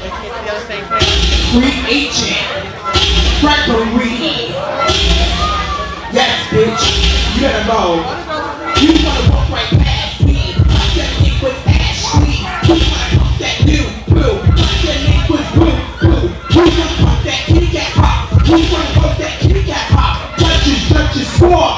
Free agent. Gregory. Yes, bitch. You better go. You wanna walk right past me. Your name was Ashley. You wanna pump that new boo. Your name was Boo Boo. You wanna pump that kitty cat pop. You wanna pump that kitty cat pop. Judges, score.